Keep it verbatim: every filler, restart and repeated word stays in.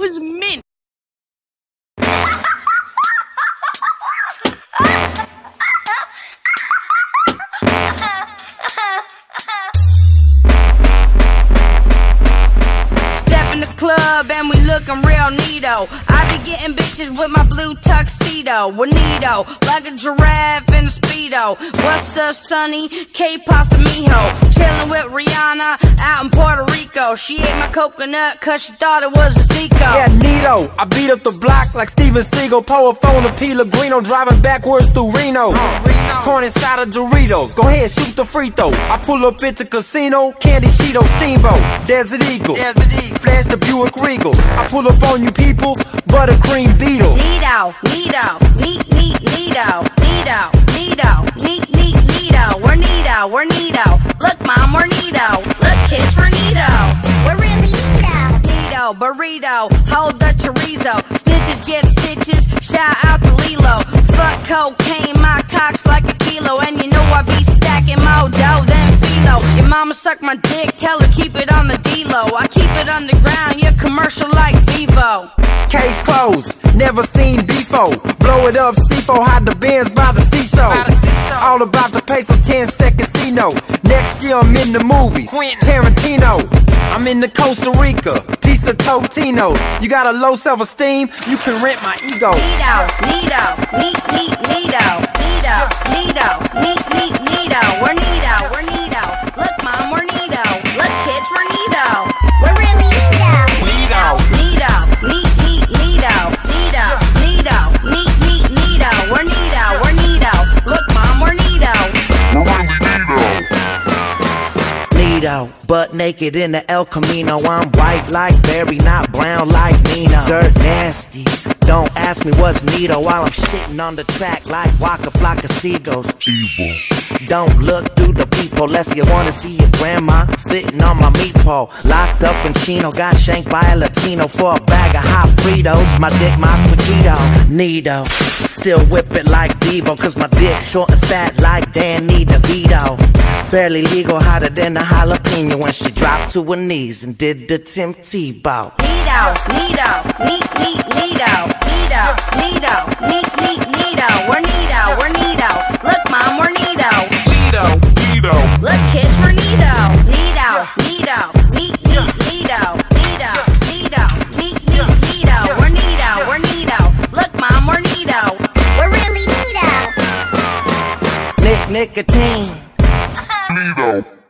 was mint. Step in the club and we looking real neato. I be getting bitches with my blue tuxedo. Bonito, like a giraffe in a Speedo. What's up, Sonny? K-Pasta Mijo. Chillin' with Rihanna out in Puerto Rico. She ate my coconut cause she thought it was a Zico. Yeah, neato. I beat up the block like Steven Seagal. Pour a phone to Pellegrino, driving backwards through Reno. Uh, Corn inside of Doritos. Go ahead, shoot the free throw. I pull up at the casino, Candy Cheeto, Steamboat, Desert Eagle, Desert Eagle. Flash the Buick Regal. I pull up on you people, buttercream Beetle. Neato, neato, neat, neat, neato, neato, neato, neat, neat, neato. We're neato, we're neato. Look, mom, we're neato. Look, kids, we're neato. We're really neato. Neato, burrito, hold the chorizo. Snitches get stitches, shout out to Lilo. Fuck cocaine, my cock's like a kilo. And you know I be stacking more dough than philo. Your mama suck my dick, tell her keep it on the D-Lo. I keep it underground, you're commercial like Vivo. Case closed, never seen before. Blow it up, C four, hide the Benz by the seashore. All about the peso, ten seconds C-No. Next year I'm in the movies, Tarantino. I'm in the Costa Rica, piece of Totino. You got a low self-esteem, you can rent my ego. Neato, neato, neat, neat, neato. Neato, neato, neat, neat, neato. We're neato, we're neato. Look, mom, we're neato. Look, kids, we're neato. We're really neato. Neato, neato, neat, neat, neato. Neato, neato, neat, neat, neato. We're neato, we're neato. Look, mom, we're neato. We're really neato. Neato, butt naked in the El Camino. I'm white like Barry, not brown like Nino. Dirt nasty, don't ask me what's neato. While I'm shitting on the track like Waka Flocka Seagulls. Evil. Don't look through the peephole unless you wanna see your grandma sitting on my meat pole. Locked up in Chino, got shanked by a Latino for a bag of hot Fritos. My dick, my spaghetti, neato. Still whip it like Devo, cause my dick short and fat like Danny DeVito. Barely legal, hotter than a jalapeno when she dropped to her knees and did the Tim Tebow. Neato, neato, neat, neat, neato. Neato, neato, neat, neat, neato. We're neato, we're neato. Look, mom, we're neato. Neato, neato. Look, kids, we're neato. Neato, neato, neat, neat, neato. Neato, neato, neat, neat, neato. We're neato, we're neato. Look, mom, we're neato. We're really neato. Nick, nicotine. Neato.